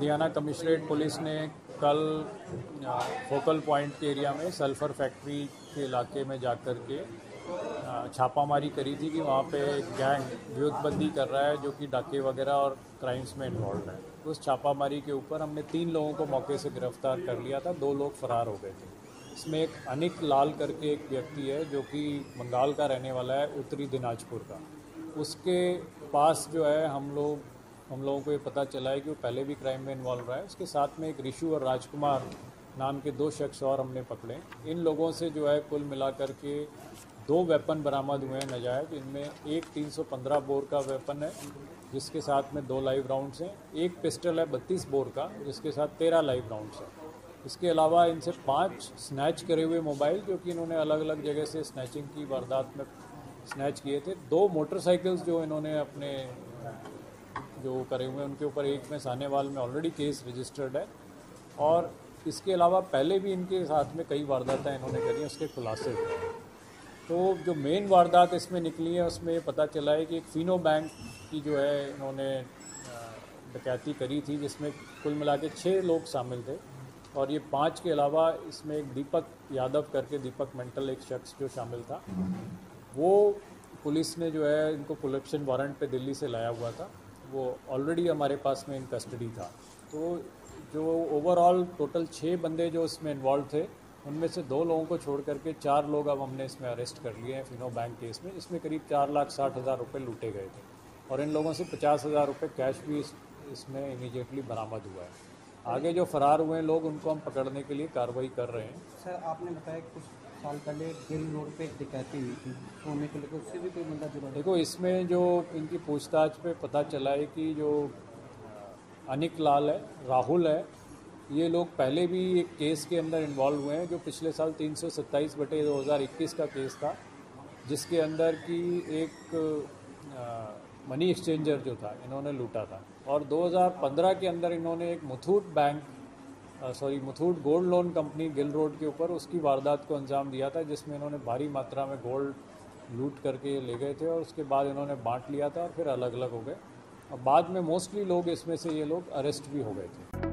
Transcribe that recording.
Ludhiana commissionerate police ने कल focal point के एरिया में सल्फर फैक्ट्री के इलाके में जाकर के छापामारी करी थी कि वहाँ पे एक गैंग विरोधबंदी कर रहा है जो कि डाके वगैरह और क्राइम्स में इन्वॉल्व है। उस छापामारी के ऊपर हमने 3 लोगों को मौके से गिरफ्तार कर लिया था, 2 लोग फरार हो गए थे। इसमें एक अनिक लाल करके एक व्यक्ति है जो कि बंगाल का रहने वाला है, उत्तरी दिनाजपुर का। उसके पास जो है हम लोगों को ये पता चला है कि वो पहले भी क्राइम में इन्वॉल्व रहा है। उसके साथ में एक ऋषु और राजकुमार नाम के 2 शख्स और हमने पकड़े। इन लोगों से जो है कुल मिलाकर के 2 वेपन बरामद हुए हैं नाजायज़। इनमें एक 315 बोर का वेपन है जिसके साथ में 2 लाइव राउंड्स हैं, एक पिस्टल है 32 बोर का जिसके साथ 13 लाइव राउंड्स हैं। इसके अलावा इनसे 5 स्नैच करे हुए मोबाइल जो कि इन्होंने अलग अलग जगह से स्नैचिंग की वारदात में स्नैच किए थे। 2 मोटरसाइकिल्स जो इन्होंने अपने जो करे हुए हैं उनके ऊपर, एक में सानेवाल में ऑलरेडी केस रजिस्टर्ड है और इसके अलावा पहले भी इनके साथ में कई वारदातें इन्होंने करी हैं, उसके खुलासे हुए। तो जो मेन वारदात इसमें निकली है उसमें पता चला है कि एक फिनो बैंक की जो है इन्होंने डकैती करी थी जिसमें कुल मिला के 6 लोग शामिल थे और ये 5 के अलावा इसमें एक दीपक यादव करके, दीपक मेंटल एक शख्स जो शामिल था, वो पुलिस ने जो है इनको प्रोटेक्शन वारंट पे दिल्ली से लाया हुआ था। वो ऑलरेडी हमारे पास में इन कस्टडी था। तो जो ओवरऑल टोटल 6 बंदे जो इसमें इन्वॉल्व थे उनमें से 2 लोगों को छोड़ करके 4 लोग अब हमने इसमें अरेस्ट कर लिए हैं फिनो बैंक केस में, जिसमें करीब 4,60,000 रुपये लूटे गए थे और इन लोगों से 50,000 रुपये कैश भी इसमें इमीडिएटली बरामद हुआ है। आगे जो फरार हुए हैं लोग उनको हम पकड़ने के लिए कार्रवाई कर रहे हैं। सर, आपने बताया कुछ साल पहले गिल रोड पे एक डकैती हुई थी, सोने को लेकर उससे भी कोई बंदा जुड़ा? देखो, इसमें जो इनकी पूछताछ पे पता चला है कि जो अनिक लाल है, राहुल है, ये लोग पहले भी एक केस के अंदर इन्वॉल्व हुए हैं जो पिछले साल 327/2021 का केस था जिसके अंदर की एक मनी एक्सचेंजर जो था इन्होंने लूटा था और 2015 के अंदर इन्होंने एक Muthoot gold loan company Gill road के ऊपर उसकी वारदात को अंजाम दिया था जिसमें इन्होंने भारी मात्रा में गोल्ड लूट करके ले गए थे और उसके बाद इन्होंने बांट लिया था और फिर अलग अलग हो गए और बाद में मोस्टली लोग इसमें से ये लोग अरेस्ट भी हो गए थे।